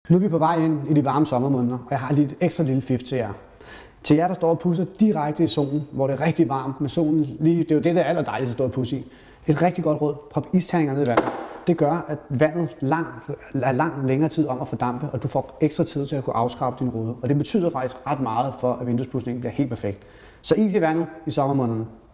Nu er vi på vej ind i de varme sommermåneder, og jeg har lige et ekstra lille fif til jer. Til jer, der står og pusser direkte i solen, hvor det er rigtig varmt med solen lige, det er jo det, der er allerdejligst at stå og pusse i. Et rigtig godt råd, prop isterninger ned i vandet. Det gør, at vandet er langt længere tid om at fordampe, og du får ekstra tid til at kunne afskrabe din rude. Og det betyder faktisk ret meget for, at vinduespudsningen bliver helt perfekt. Så is i vandet i sommermånederne.